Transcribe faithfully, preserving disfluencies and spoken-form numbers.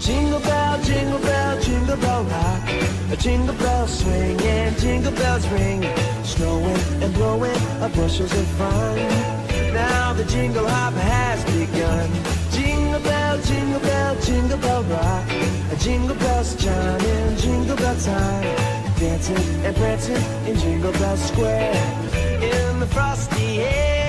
Jingle bell, jingle bell, jingle bell rock. A jingle bells swing and jingle bells ring. Snowing and blowing up bushels of fun. Now the jingle hop has begun. Jingle bell, jingle bell, jingle bell rock. A jingle bells chime in jingle bell time. Dancing and prancing in Jingle Bell Square. In the frosty air.